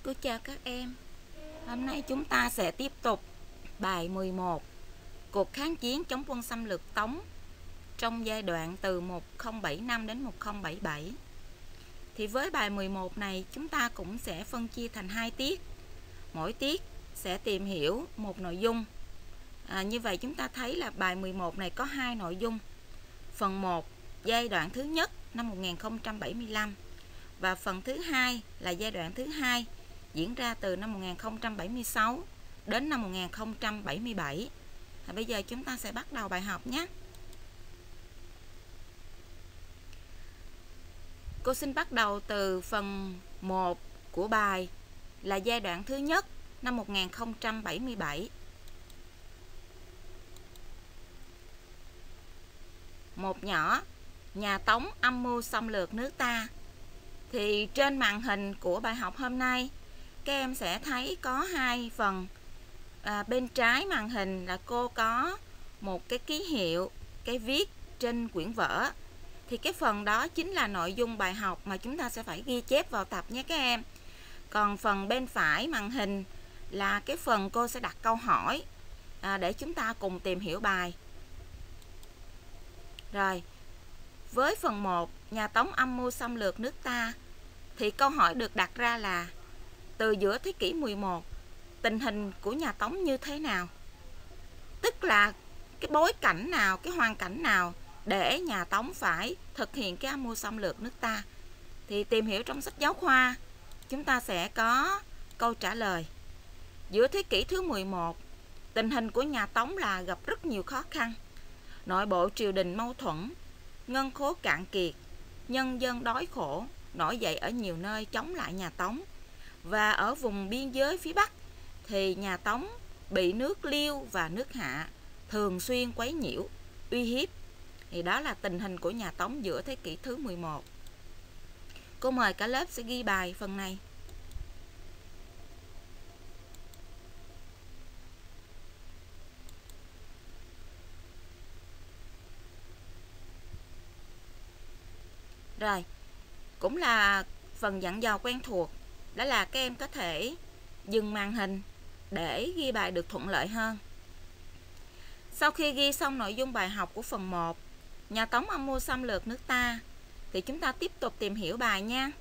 Cô chào các em. Hôm nay chúng ta sẽ tiếp tục bài 11, cuộc kháng chiến chống quân xâm lược Tống trong giai đoạn từ 1075 đến 1077. Thì với bài 11 này chúng ta cũng sẽ phân chia thành 2 tiết. Mỗi tiết sẽ tìm hiểu một nội dung. Như vậy chúng ta thấy là bài 11 này có 2 nội dung. Phần 1, giai đoạn thứ nhất năm 1075, và phần thứ 2 là giai đoạn thứ 2, diễn ra từ năm 1076 đến năm 1077. Bây giờ chúng ta sẽ bắt đầu bài học nhé. Cô xin bắt đầu từ phần 1 của bài là giai đoạn thứ nhất năm 1077. Một nhỏ, nhà Tống âm mưu xâm lược nước ta. Thì trên màn hình của bài học hôm nay, các em sẽ thấy có 2 phần. Bên trái màn hình là cô có một cái ký hiệu, cái viết trên quyển vở. Thì cái phần đó chính là nội dung bài học mà chúng ta sẽ phải ghi chép vào tập nhé các em. Còn phần bên phải màn hình là cái phần cô sẽ đặt câu hỏi để chúng ta cùng tìm hiểu bài. Rồi, với phần 1, nhà Tống âm mưu xâm lược nước ta, thì câu hỏi được đặt ra là từ giữa thế kỷ 11, tình hình của nhà Tống như thế nào? Tức là cái bối cảnh nào, cái hoàn cảnh nào để nhà Tống phải thực hiện cái âm mưu xâm lược nước ta? Thì tìm hiểu trong sách giáo khoa, chúng ta sẽ có câu trả lời. Giữa thế kỷ thứ 11, tình hình của nhà Tống là gặp rất nhiều khó khăn. Nội bộ triều đình mâu thuẫn, ngân khố cạn kiệt, nhân dân đói khổ, nổi dậy ở nhiều nơi chống lại nhà Tống. Và ở vùng biên giới phía Bắc thì nhà Tống bị nước Liêu và nước Hạ thường xuyên quấy nhiễu, uy hiếp. Thì đó là tình hình của nhà Tống giữa thế kỷ thứ 11. Cô mời cả lớp sẽ ghi bài phần này. Rồi, cũng là phần dặn dò quen thuộc, đó là các em có thể dừng màn hình để ghi bài được thuận lợi hơn. Sau khi ghi xong nội dung bài học của phần 1, nhà Tống âm mưu xâm lược nước ta, thì chúng ta tiếp tục tìm hiểu bài nha.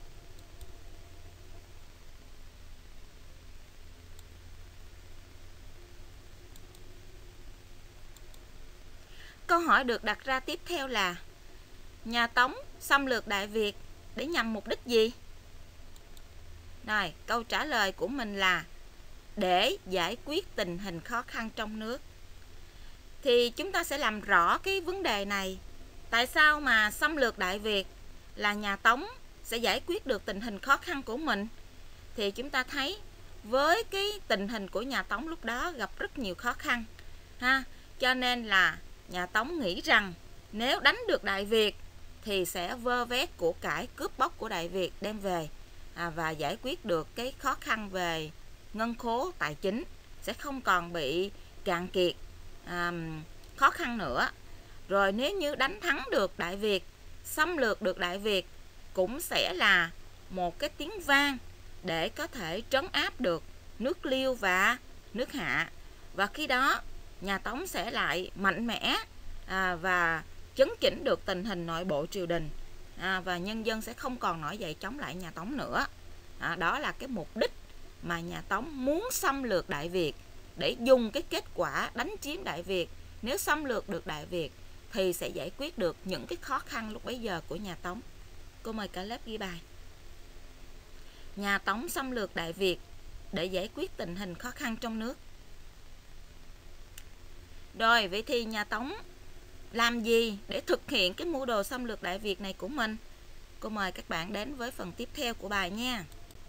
Câu hỏi được đặt ra tiếp theo là nhà Tống xâm lược Đại Việt để nhằm mục đích gì? Rồi, câu trả lời của mình là để giải quyết tình hình khó khăn trong nước. Thì chúng ta sẽ làm rõ cái vấn đề này. Tại sao mà xâm lược Đại Việt là nhà Tống sẽ giải quyết được tình hình khó khăn của mình? Thì chúng ta thấy với cái tình hình của nhà Tống lúc đó gặp rất nhiều khó khăn cho nên là nhà Tống nghĩ rằng nếu đánh được Đại Việt thì sẽ vơ vét của cải cướp bóc của Đại Việt đem về và giải quyết được cái khó khăn về ngân khố tài chính, sẽ không còn bị cạn kiệt khó khăn nữa. Rồi nếu như đánh thắng được Đại Việt, xâm lược được Đại Việt, cũng sẽ là một cái tiếng vang để có thể trấn áp được nước Liêu và nước Hạ. Và khi đó nhà Tống sẽ lại mạnh mẽ và chấn chỉnh được tình hình nội bộ triều đình, và nhân dân sẽ không còn nổi dậy chống lại nhà Tống nữa. Đó là cái mục đích mà nhà Tống muốn xâm lược Đại Việt, để dùng cái kết quả đánh chiếm Đại Việt, nếu xâm lược được Đại Việt thì sẽ giải quyết được những cái khó khăn lúc bấy giờ của nhà Tống. Cô mời cả lớp ghi bài. Nhà Tống xâm lược Đại Việt để giải quyết tình hình khó khăn trong nước. Rồi, vậy thì nhà Tống làm gì để thực hiện cái mưu đồ xâm lược Đại Việt này của mình? Cô mời các bạn đến với phần tiếp theo của bài nha.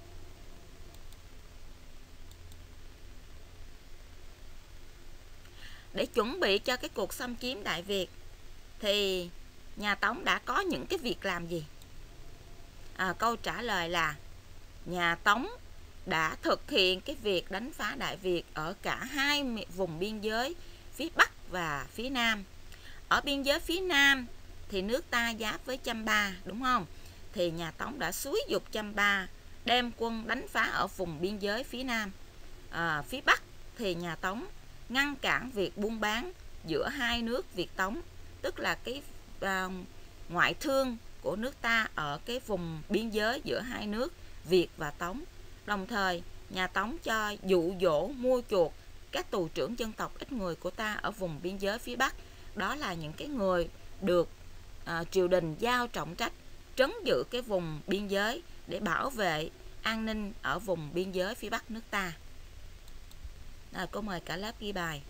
Để chuẩn bị cho cái cuộc xâm chiếm Đại Việt thì nhà Tống đã có những cái việc làm gì? Câu trả lời là nhà Tống đã thực hiện cái việc đánh phá Đại Việt ở cả 2 vùng biên giới, phía Bắc và phía Nam. Ở biên giới phía Nam thì nước ta giáp với Chăm Ba, đúng không? Thì nhà Tống đã xúi giục Chăm Ba đem quân đánh phá ở vùng biên giới phía Nam. Phía Bắc thì nhà Tống ngăn cản việc buôn bán giữa hai nước Việt Tống, tức là cái ngoại thương của nước ta ở cái vùng biên giới giữa hai nước Việt và Tống. Đồng thời nhà Tống cho dụ dỗ mua chuộc các tù trưởng dân tộc ít người của ta ở vùng biên giới phía Bắc. Đó là những cái người được triều đình giao trọng trách trấn giữ cái vùng biên giới để bảo vệ an ninh ở vùng biên giới phía Bắc nước ta. Cô mời cả lớp ghi bài.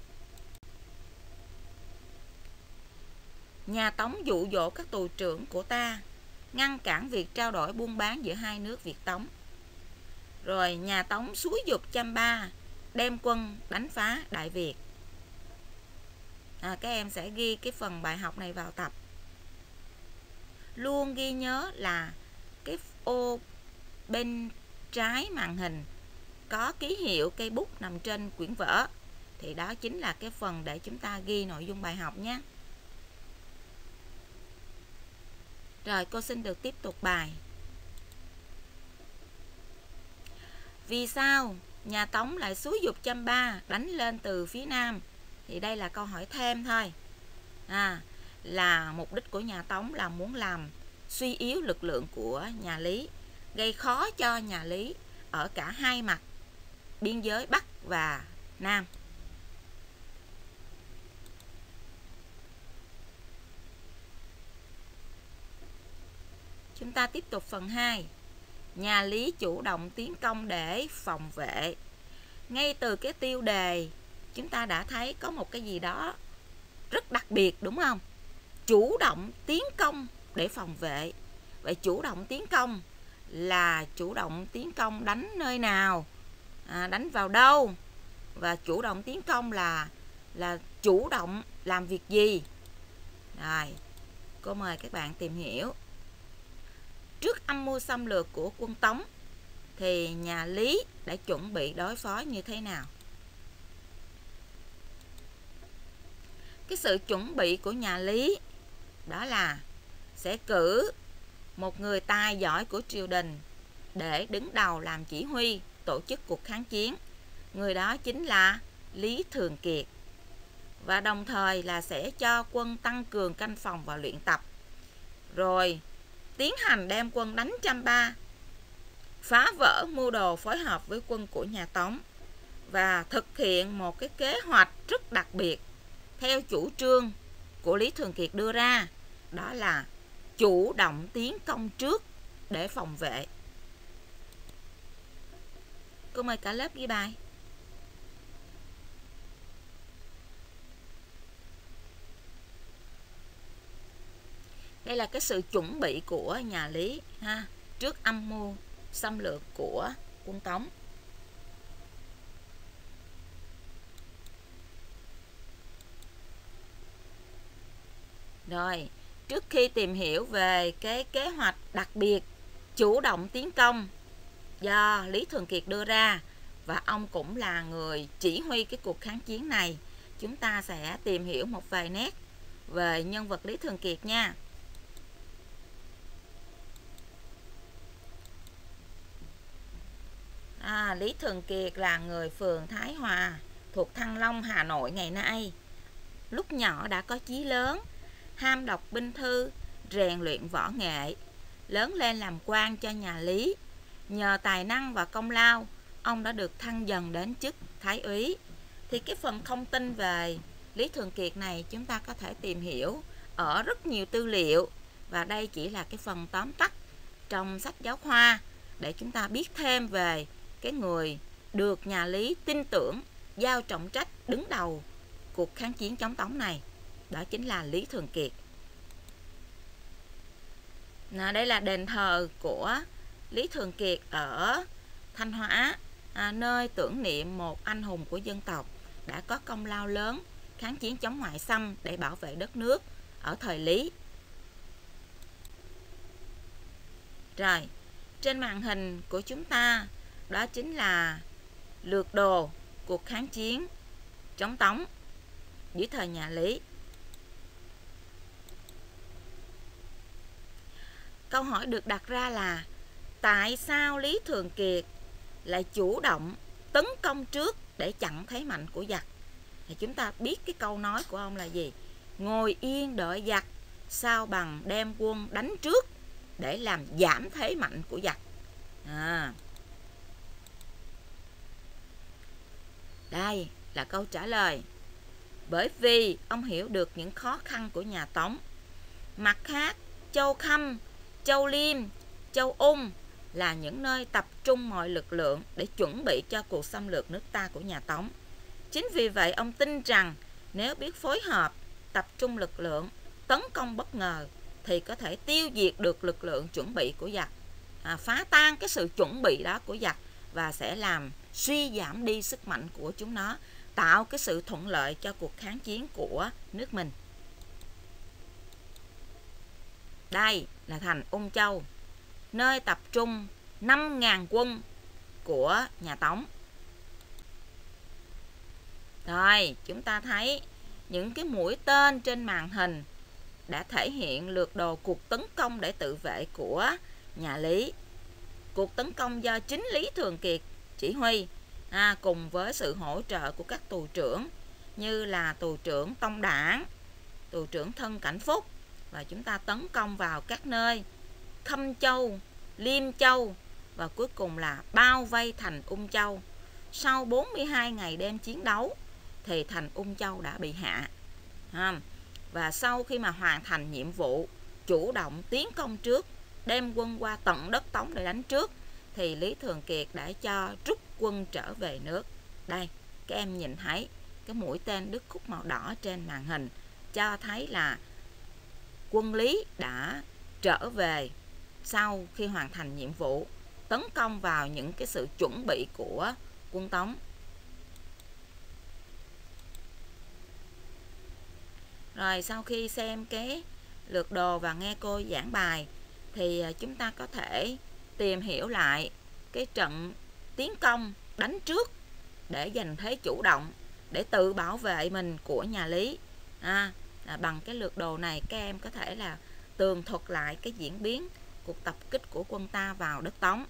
Nhà Tống dụ dỗ các tù trưởng của ta ngăn cản việc trao đổi buôn bán giữa hai nước Việt Tống. Rồi nhà Tống xúi giục Chăm Ba đem quân đánh phá Đại Việt. Các em sẽ ghi cái phần bài học này vào tập. Luôn ghi nhớ là cái ô bên trái màn hình có ký hiệu cây bút nằm trên quyển vở, thì đó chính là cái phần để chúng ta ghi nội dung bài học nhé. Rồi cô xin được tiếp tục bài. Vì sao nhà Tống lại xúi giục Chăm Ba đánh lên từ phía Nam? Thì đây là câu hỏi thêm thôi. Là mục đích của nhà Tống là muốn làm suy yếu lực lượng của nhà Lý, gây khó cho nhà Lý ở cả hai mặt biên giới Bắc và Nam. Chúng ta tiếp tục phần 2. Nhà Lý chủ động tiến công để phòng vệ. Ngay từ cái tiêu đề chúng ta đã thấy có một cái gì đó rất đặc biệt, đúng không? Chủ động tiến công để phòng vệ. Vậy chủ động tiến công là chủ động tiến công đánh nơi nào, đánh vào đâu, và chủ động tiến công là chủ động làm việc gì? Rồi, cô mời các bạn tìm hiểu. Trước âm mưu xâm lược của quân Tống thì nhà Lý đã chuẩn bị đối phó như thế nào? Cái sự chuẩn bị của nhà Lý đó là sẽ cử một người tài giỏi của triều đình để đứng đầu làm chỉ huy tổ chức cuộc kháng chiến. Người đó chính là Lý Thường Kiệt. Và đồng thời là sẽ cho quân tăng cường canh phòng và luyện tập. Rồi tiến hành đem quân đánh Chăm Ba, phá vỡ mưu đồ phối hợp với quân của nhà Tống và thực hiện một cái kế hoạch rất đặc biệt theo chủ trương của Lý Thường Kiệt đưa ra, đó là chủ động tiến công trước để phòng vệ. Cô mời cả lớp ghi bài. Đây là cái sự chuẩn bị của nhà Lý trước âm mưu xâm lược của quân Tống. Rồi, trước khi tìm hiểu về cái kế hoạch đặc biệt chủ động tiến công do Lý Thường Kiệt đưa ra, và ông cũng là người chỉ huy cái cuộc kháng chiến này, chúng ta sẽ tìm hiểu một vài nét về nhân vật Lý Thường Kiệt nha. Lý Thường Kiệt là người phường Thái Hòa thuộc Thăng Long, Hà Nội ngày nay. Lúc nhỏ đã có chí lớn, ham đọc binh thư, rèn luyện võ nghệ, lớn lên làm quan cho nhà Lý. Nhờ tài năng và công lao, ông đã được thăng dần đến chức thái úy. Thì cái phần thông tin về Lý Thường Kiệt này chúng ta có thể tìm hiểu ở rất nhiều tư liệu, và đây chỉ là cái phần tóm tắt trong sách giáo khoa để chúng ta biết thêm về cái người được nhà Lý tin tưởng giao trọng trách đứng đầu cuộc kháng chiến chống Tống này, đó chính là Lý Thường Kiệt. Đây là đền thờ của Lý Thường Kiệt ở Thanh Hóa, nơi tưởng niệm một anh hùng của dân tộc đã có công lao lớn kháng chiến chống ngoại xâm để bảo vệ đất nước ở thời Lý. Rồi, trên màn hình của chúng ta đó chính là lược đồ cuộc kháng chiến chống Tống dưới thời nhà Lý. Câu hỏi được đặt ra là Tại sao Lý Thường Kiệt lại chủ động tấn công trước để chặn thế mạnh của giặc? Thì chúng ta biết cái câu nói của ông là gì? Ngồi yên đợi giặc, sao bằng đem quân đánh trước để làm giảm thế mạnh của giặc. Đây là câu trả lời. Bởi vì ông hiểu được những khó khăn của nhà Tống. Mặt khác, Châu Khâm, Châu Liêm, Châu Ung là những nơi tập trung mọi lực lượng để chuẩn bị cho cuộc xâm lược nước ta của nhà Tống. Chính vì vậy ông tin rằng nếu biết phối hợp, tập trung lực lượng, tấn công bất ngờ thì có thể tiêu diệt được lực lượng chuẩn bị của giặc, phá tan cái sự chuẩn bị đó của giặc và sẽ làm suy giảm đi sức mạnh của chúng nó, tạo cái sự thuận lợi cho cuộc kháng chiến của nước mình. Đây là thành Ung Châu, nơi tập trung 5.000 quân của nhà Tống. Rồi, chúng ta thấy những cái mũi tên trên màn hình đã thể hiện lược đồ cuộc tấn công để tự vệ của nhà Lý. Cuộc tấn công do chính Lý Thường Kiệt chỉ huy, cùng với sự hỗ trợ của các tù trưởng như là tù trưởng Tông Đảng, tù trưởng Thân Cảnh Phúc, và chúng ta tấn công vào các nơi Khâm Châu, Liêm Châu và cuối cùng là bao vây thành Ung Châu. Sau 42 ngày đêm chiến đấu thì thành Ung Châu đã bị hạ. Và sau khi mà hoàn thành nhiệm vụ chủ động tiến công trước, đem quân qua tận đất Tống để đánh trước, thì Lý Thường Kiệt đã cho rút quân trở về nước. Đây, các em nhìn thấy cái mũi tên đứt khúc màu đỏ trên màn hình cho thấy là quân Lý đã trở về sau khi hoàn thành nhiệm vụ, tấn công vào những cái sự chuẩn bị của quân Tống. Rồi sau khi xem cái lược đồ và nghe cô giảng bài thì chúng ta có thể tìm hiểu lại cái trận tiến công đánh trước để giành thế chủ động, để tự bảo vệ mình của nhà Lý. Bằng cái lược đồ này các em có thể là tường thuật lại cái diễn biến cuộc tập kích của quân ta vào đất Tống.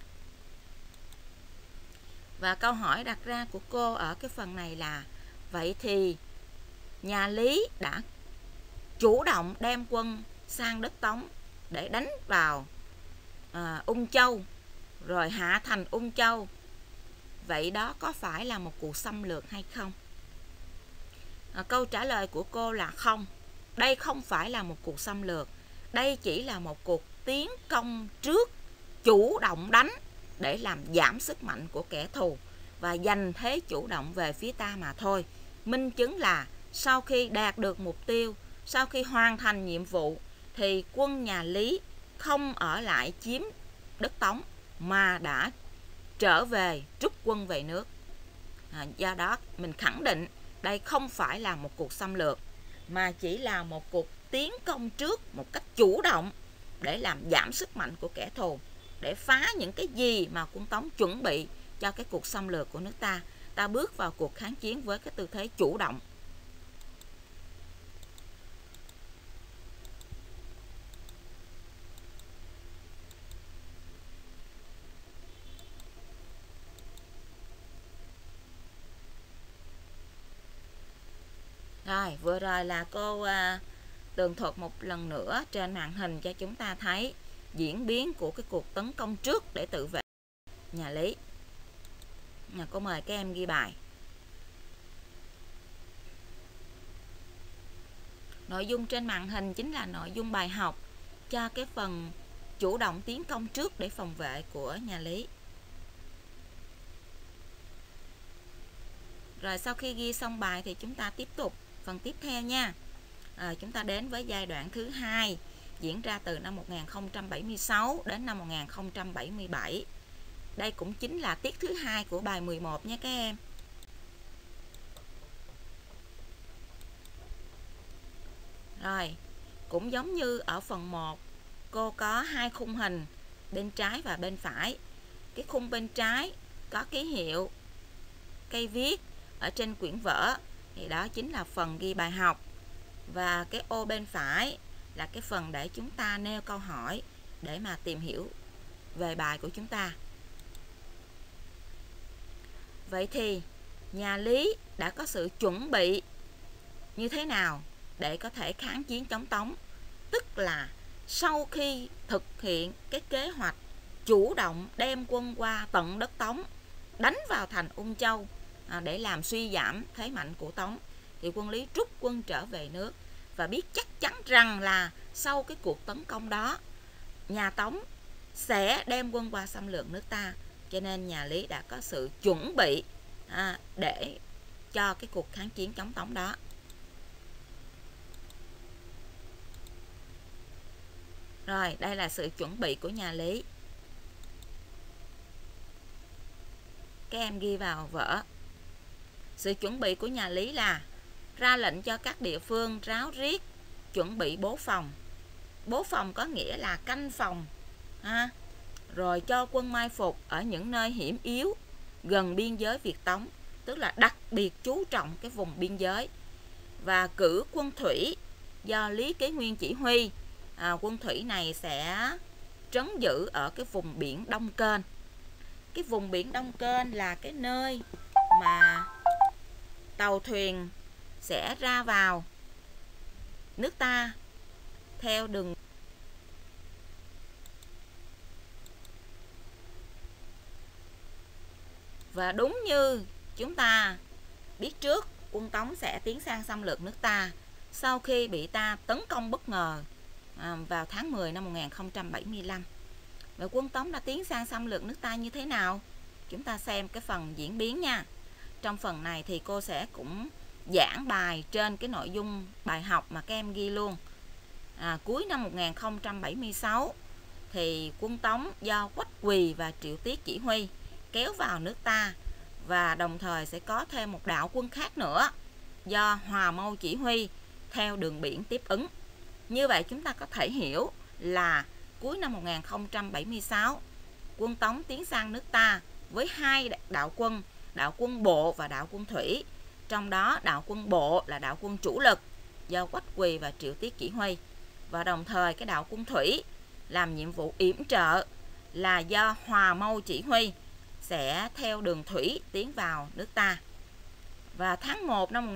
Và câu hỏi đặt ra của cô ở cái phần này là: vậy thì nhà Lý đã chủ động đem quân sang đất Tống để đánh vào Ung Châu, rồi hạ thành Ung Châu. Vậy đó có phải là một cuộc xâm lược hay không? Câu trả lời của cô là không. Đây không phải là một cuộc xâm lược. Đây chỉ là một cuộc tiến công trước, chủ động đánh để làm giảm sức mạnh của kẻ thù và giành thế chủ động về phía ta mà thôi. Minh chứng là sau khi đạt được mục tiêu, sau khi hoàn thành nhiệm vụ thì quân nhà Lý không ở lại chiếm đất Tống mà đã trở về, rút quân về nước. Do đó mình khẳng định đây không phải là một cuộc xâm lược mà chỉ là một cuộc tiến công trước một cách chủ động để làm giảm sức mạnh của kẻ thù, để phá những cái gì mà quân Tống chuẩn bị cho cái cuộc xâm lược của nước ta. Ta bước vào cuộc kháng chiến với cái tư thế chủ động. Rồi, vừa rồi là cô tường thuật một lần nữa trên màn hình cho chúng ta thấy diễn biến của cái cuộc tấn công trước để tự vệ nhà Lý. Cô mời các em ghi bài. Nội dung trên màn hình chính là nội dung bài học cho cái phần chủ động tiến công trước để phòng vệ của nhà Lý. Rồi sau khi ghi xong bài thì chúng ta tiếp tục phần tiếp theo nha. Chúng ta đến với giai đoạn thứ 2 diễn ra từ năm 1076 đến năm 1077. Đây cũng chính là tiết thứ 2 của bài 11 nha các em. Rồi, cũng giống như ở phần 1, cô có hai khung hình bên trái và bên phải. Cái khung bên trái có ký hiệu cây viết ở trên quyển vở thì đó chính là phần ghi bài học, và cái ô bên phải là cái phần để chúng ta nêu câu hỏi để mà tìm hiểu về bài của chúng ta. Vậy thì nhà Lý đã có sự chuẩn bị như thế nào để có thể kháng chiến chống Tống? Tức là sau khi thực hiện cái kế hoạch chủ động đem quân qua tận đất Tống, đánh vào thành Ung Châu để làm suy giảm thế mạnh của Tống, thì quân Lý rút quân trở về nước và biết chắc chắn rằng là sau cái cuộc tấn công đó, nhà Tống sẽ đem quân qua xâm lược nước ta, cho nên nhà Lý đã có sự chuẩn bị để cho cái cuộc kháng chiến chống Tống đó. Rồi, đây là sự chuẩn bị của nhà Lý. Các em ghi vào vở. Sự chuẩn bị của nhà Lý là ra lệnh cho các địa phương ráo riết chuẩn bị bố phòng. Bố phòng có nghĩa là canh phòng, rồi cho quân mai phục ở những nơi hiểm yếu gần biên giới Việt Tống, tức là đặc biệt chú trọng cái vùng biên giới, và cử quân thủy do Lý Kế Nguyên chỉ huy. Quân thủy này sẽ trấn giữ ở cái vùng biển Đông Kênh. Cái vùng biển Đông Kênh là cái nơi mà tàu thuyền sẽ ra vào nước ta theo đường. Và đúng như chúng ta biết trước, quân Tống sẽ tiến sang xâm lược nước ta sau khi bị ta tấn công bất ngờ vào tháng 10 năm 1075. Và quân Tống đã tiến sang xâm lược nước ta như thế nào? Chúng ta xem cái phần diễn biến nha. Trong phần này thì cô sẽ cũng giảng bài trên cái nội dung bài học mà các em ghi luôn. Cuối năm 1076 thì quân Tống do Quách Quỳ và Triệu Tiết chỉ huy kéo vào nước ta, và đồng thời sẽ có thêm một đạo quân khác nữa do Hòa Mâu chỉ huy theo đường biển tiếp ứng. Như vậy chúng ta có thể hiểu là cuối năm 1076, quân Tống tiến sang nước ta với hai đạo quân bộ và đạo quân thủy. Trong đó đạo quân bộ là đạo quân chủ lực do Quách Quỳ và Triệu Tiết chỉ huy, và đồng thời cái đạo quân thủy làm nhiệm vụ yểm trợ là do Hòa Mâu chỉ huy, sẽ theo đường thủy tiến vào nước ta. Và tháng 1 năm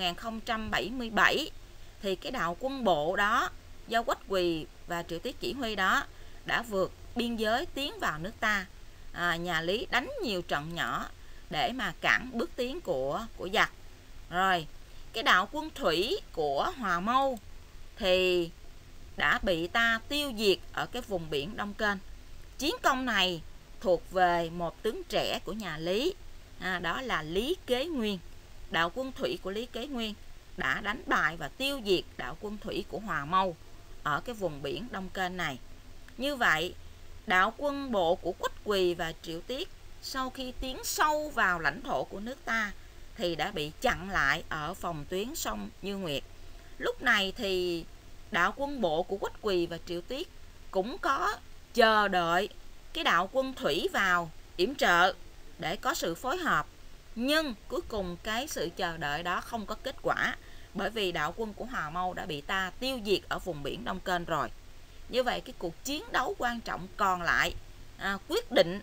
1077 thì cái đạo quân bộ đó do Quách Quỳ và Triệu Tiết chỉ huy đó đã vượt biên giới tiến vào nước ta. Nhà Lý đánh nhiều trận nhỏ để mà cản bước tiến của giặc. Rồi cái đạo quân thủy của Hòa Mâu thì đã bị ta tiêu diệt ở cái vùng biển Đông Kênh. Chiến công này thuộc về một tướng trẻ của nhà Lý, đó là Lý Kế Nguyên. Đạo quân thủy của Lý Kế Nguyên đã đánh bại và tiêu diệt đạo quân thủy của Hòa Mâu ở cái vùng biển Đông Kênh này. Như vậy, đạo quân bộ của Quách Quỳ và Triệu Tiết sau khi tiến sâu vào lãnh thổ của nước ta thì đã bị chặn lại ở phòng tuyến sông Như Nguyệt. Lúc này thì đạo quân bộ của Quách Quỳ và Triệu Tiết cũng có chờ đợi cái đạo quân thủy vào yểm trợ để có sự phối hợp, nhưng cuối cùng cái sự chờ đợi đó không có kết quả, bởi vì đạo quân của Hòa Mâu đã bị ta tiêu diệt ở vùng biển Đông Kênh rồi. Như vậy cái cuộc chiến đấu quan trọng còn lại quyết định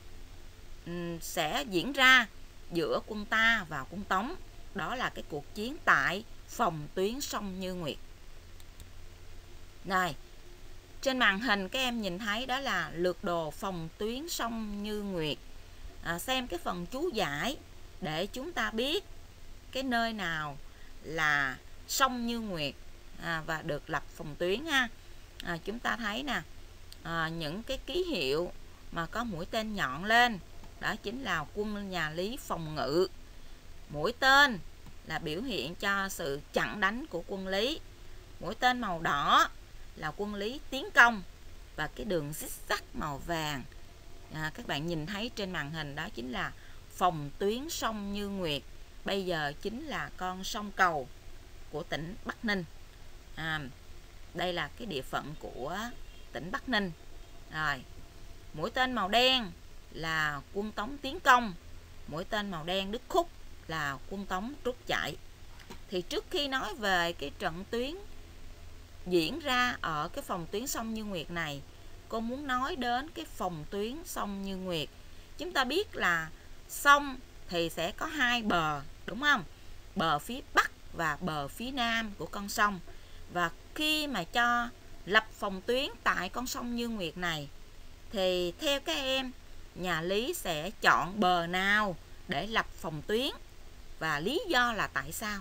sẽ diễn ra giữa quân ta và quân Tống, đó là cái cuộc chiến tại phòng tuyến sông Như Nguyệt. Này, trên màn hình các em nhìn thấy đó là lược đồ phòng tuyến sông Như Nguyệt. Xem cái phần chú giải để chúng ta biết cái nơi nào là sông Như Nguyệt và được lập phòng tuyến ha. Chúng ta thấy nè, những cái ký hiệu mà có mũi tên nhọn lên, đó chính là quân nhà Lý phòng ngự. Mũi tên là biểu hiện cho sự chặn đánh của quân Lý. Mũi tên màu đỏ là quân Lý tiến công, và cái đường zigzag màu vàng các bạn nhìn thấy trên màn hình đó chính là phòng tuyến sông Như Nguyệt. Bây giờ chính là con sông Cầu của tỉnh Bắc Ninh. Đây là cái địa phận của tỉnh Bắc Ninh. Rồi, mũi tên màu đen là quân Tống tiến công, mũi tên màu đen đứt khúc là quân Tống rút chạy. Thì trước khi nói về cái trận tuyến diễn ra ở cái phòng tuyến sông Như Nguyệt này, cô muốn nói đến cái phòng tuyến sông Như Nguyệt. Chúng ta biết là sông thì sẽ có hai bờ, đúng không? Bờ phía bắc và bờ phía nam của con sông. Và khi mà cho lập phòng tuyến tại con sông Như Nguyệt này thì theo các em, nhà lý sẽ chọn bờ nào để lập phòng tuyến và lý do là tại sao?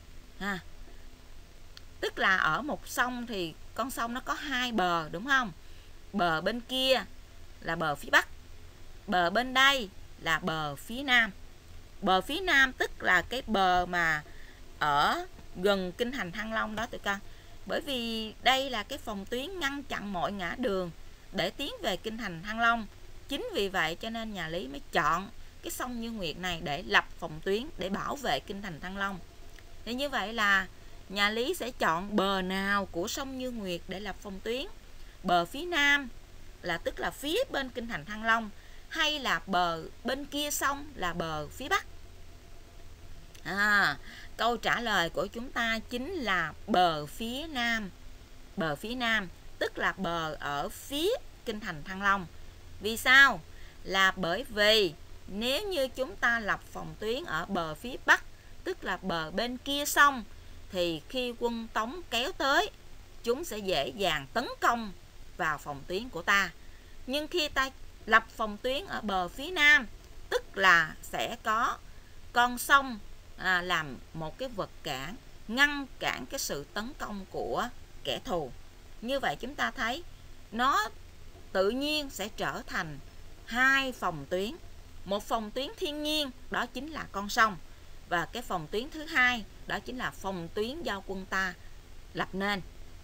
Tức là ở một sông thì con sông nó có hai bờ, đúng không? Bờ bên kia là bờ phía bắc, bờ bên đây là bờ phía nam. Bờ phía nam tức là cái bờ mà ở gần kinh thành Thăng Long đó tụi con. Bởi vì đây là cái phòng tuyến ngăn chặn mọi ngã đường để tiến về kinh thành Thăng Long. Chính vì vậy cho nên nhà Lý mới chọn cái sông Như Nguyệt này để lập phòng tuyến, để bảo vệ kinh thành Thăng Long. Thì như vậy là nhà Lý sẽ chọn bờ nào của sông Như Nguyệt để lập phòng tuyến? Bờ phía nam là tức là phía bên kinh thành Thăng Long, hay là bờ bên kia sông là bờ phía bắc? Câu trả lời của chúng ta chính là bờ phía nam. Bờ phía nam tức là bờ ở phía kinh thành Thăng Long. Vì sao? Là bởi vì nếu như chúng ta lập phòng tuyến ở bờ phía bắc, tức là bờ bên kia sông, thì khi quân Tống kéo tới, chúng sẽ dễ dàng tấn công vào phòng tuyến của ta. Nhưng khi ta lập phòng tuyến ở bờ phía nam, tức là sẽ có con sông làm một cái vật cản, ngăn cản cái sự tấn công của kẻ thù. Như vậy chúng ta thấy nó tự nhiên sẽ trở thành hai phòng tuyến. Một phòng tuyến thiên nhiên, đó chính là con sông, và cái phòng tuyến thứ hai đó chính là phòng tuyến do quân ta lập nên.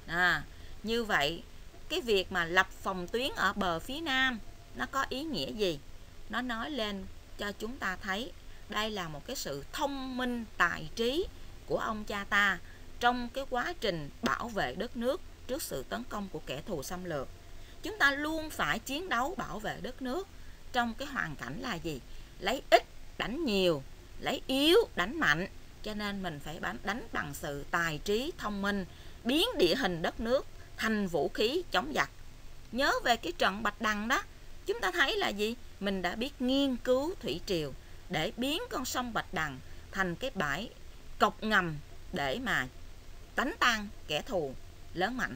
Như vậy cái việc mà lập phòng tuyến ở bờ phía nam nó có ý nghĩa gì? Nó nói lên cho chúng ta thấy đây là một cái sự thông minh tài trí của ông cha ta trong cái quá trình bảo vệ đất nước trước sự tấn công của kẻ thù xâm lược. Chúng ta luôn phải chiến đấu bảo vệ đất nước trong cái hoàn cảnh là gì? Lấy ít đánh nhiều, lấy yếu đánh mạnh. Cho nên mình phải đánh bằng sự tài trí thông minh, biến địa hình đất nước thành vũ khí chống giặc. Nhớ về cái trận Bạch Đằng đó, chúng ta thấy là gì? Mình đã biết nghiên cứu thủy triều để biến con sông Bạch Đằng thành cái bãi cọc ngầm để mà đánh tan kẻ thù lớn mạnh.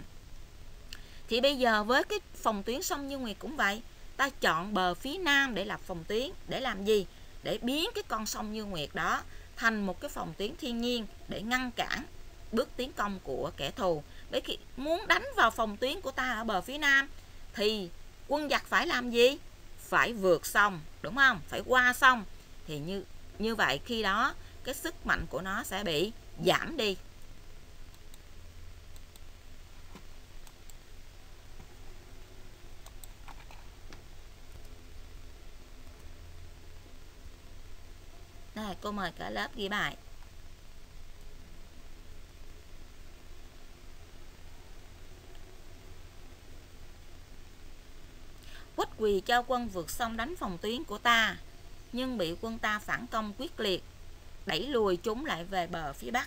Thì bây giờ với cái phòng tuyến sông Như Nguyệt cũng vậy, ta chọn bờ phía nam để lập phòng tuyến để làm gì? Để biến cái con sông Như Nguyệt đó thành một cái phòng tuyến thiên nhiên để ngăn cản bước tiến công của kẻ thù. Bởi khi muốn đánh vào phòng tuyến của ta ở bờ phía nam thì quân giặc phải làm gì? Phải vượt sông, đúng không? Phải qua sông. Thì như vậy khi đó cái sức mạnh của nó sẽ bị giảm đi. Đây, cô mời cả lớp ghi bài. Quách Quỳ cho quân vượt sông đánh phòng tuyến của ta, nhưng bị quân ta phản công quyết liệt, đẩy lùi chúng lại về bờ phía bắc.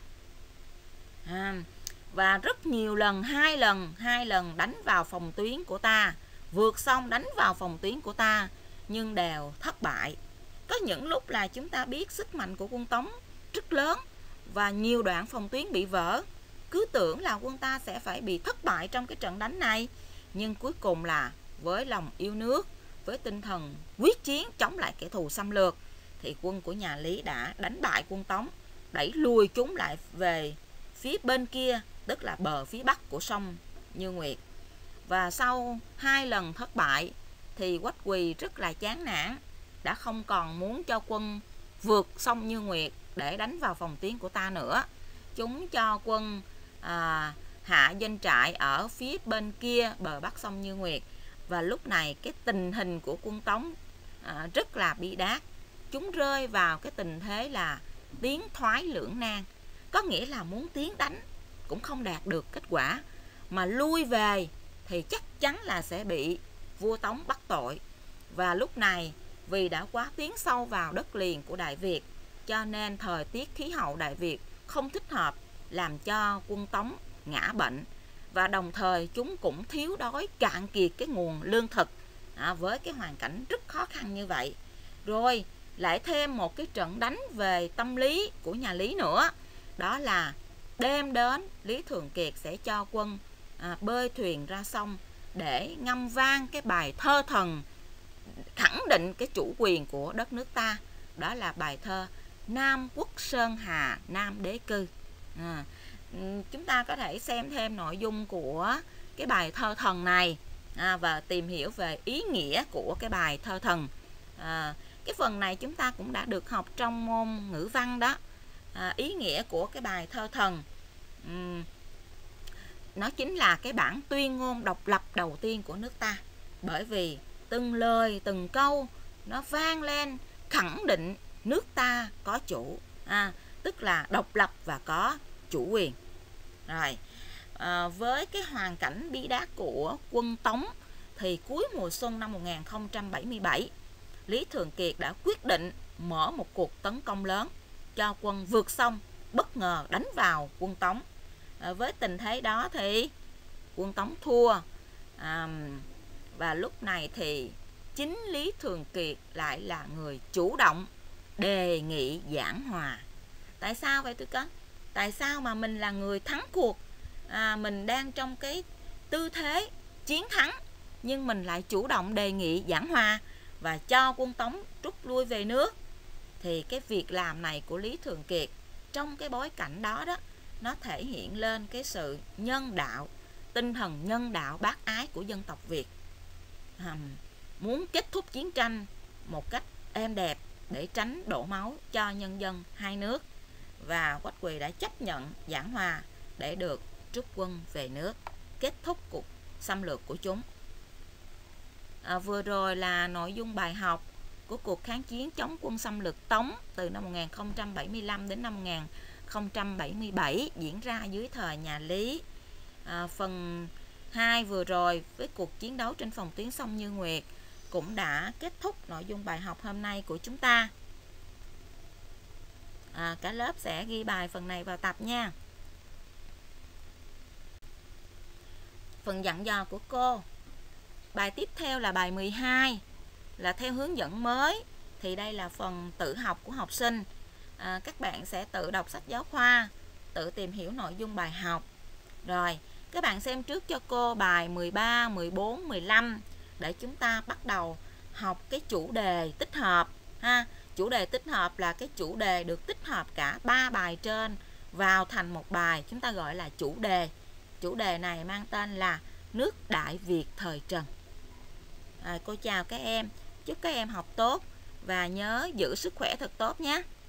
Và rất nhiều lần, hai lần đánh vào phòng tuyến của ta, vượt sông đánh vào phòng tuyến của ta, nhưng đều thất bại. Có những lúc là chúng ta biết sức mạnh của quân Tống rất lớn và nhiều đoạn phòng tuyến bị vỡ, cứ tưởng là quân ta sẽ phải bị thất bại trong cái trận đánh này. Nhưng cuối cùng là với lòng yêu nước, với tinh thần quyết chiến chống lại kẻ thù xâm lược, thì quân của nhà Lý đã đánh bại quân Tống, đẩy lùi chúng lại về phía bên kia, tức là bờ phía bắc của sông Như Nguyệt. Và sau hai lần thất bại thì Quách Quỳ rất là chán nản, đã không còn muốn cho quân vượt sông Như Nguyệt để đánh vào phòng tuyến của ta nữa. Chúng cho quân hạ doanh trại ở phía bên kia bờ bắc sông Như Nguyệt. Và lúc này cái tình hình của quân Tống rất là bi đát. Chúng rơi vào cái tình thế là tiến thoái lưỡng nan, có nghĩa là muốn tiến đánh cũng không đạt được kết quả, mà lui về thì chắc chắn là sẽ bị vua Tống bắt tội. Và lúc này vì đã quá tiến sâu vào đất liền của Đại Việt, cho nên thời tiết khí hậu Đại Việt không thích hợp, làm cho quân Tống ngã bệnh. và đồng thời chúng cũng thiếu đói cạn kiệt cái nguồn lương thực với cái hoàn cảnh rất khó khăn như vậy. Rồi lại thêm một cái trận đánh về tâm lý của nhà Lý nữa, đó là đêm đến Lý Thường Kiệt sẽ cho quân bơi thuyền ra sông để ngâm vang cái bài thơ thần khẳng định cái chủ quyền của đất nước ta, đó là bài thơ Nam Quốc Sơn Hà Nam Đế Cư. Chúng ta có thể xem thêm nội dung của cái bài thơ thần này và tìm hiểu về ý nghĩa của cái bài thơ thần. Cái phần này chúng ta cũng đã được học trong môn ngữ văn đó. Ý nghĩa của cái bài thơ thần nó chính là cái bản tuyên ngôn độc lập đầu tiên của nước ta, bởi vì từng lời từng câu nó vang lên khẳng định nước ta có chủ, tức là độc lập và có chủ quyền. Rồi với cái hoàn cảnh bi đát của quân Tống thì cuối mùa xuân năm 1077, Lý Thường Kiệt đã quyết định mở một cuộc tấn công lớn, cho quân vượt sông bất ngờ đánh vào quân Tống. Với tình thế đó thì quân Tống thua, và lúc này thì chính Lý Thường Kiệt lại là người chủ động đề nghị giảng hòa. Tại sao vậy tụi con? Tại sao mà mình là người thắng cuộc, mình đang trong cái tư thế chiến thắng, nhưng mình lại chủ động đề nghị giảng hòa và cho quân Tống rút lui về nước? Thì cái việc làm này của Lý Thường Kiệt trong cái bối cảnh đó nó thể hiện lên cái sự nhân đạo, tinh thần nhân đạo bác ái của dân tộc Việt, muốn kết thúc chiến tranh một cách êm đẹp để tránh đổ máu cho nhân dân hai nước. Và Quách Quỳ đã chấp nhận giảng hòa để được rút quân về nước, kết thúc cuộc xâm lược của chúng. Vừa rồi là nội dung bài học của cuộc kháng chiến chống quân xâm lược Tống từ năm 1075 đến năm 1077 diễn ra dưới thời nhà Lý. Phần 2 vừa rồi với cuộc chiến đấu trên phòng tuyến sông Như Nguyệt cũng đã kết thúc nội dung bài học hôm nay của chúng ta. Cả lớp sẽ ghi bài phần này vào tập nha. Phần dặn dò của cô. Bài tiếp theo là bài 12, là theo hướng dẫn mới. Thì đây là phần tự học của học sinh. Các bạn sẽ tự đọc sách giáo khoa, tự tìm hiểu nội dung bài học. Rồi, các bạn xem trước cho cô bài 13, 14, 15 để chúng ta bắt đầu học cái chủ đề tích hợp ha. Chủ đề tích hợp là cái chủ đề được tích hợp cả 3 bài trên vào thành một bài, chúng ta gọi là chủ đề. Chủ đề này mang tên là nước Đại Việt thời Trần. Cô chào các em, chúc các em học tốt và nhớ giữ sức khỏe thật tốt nhé.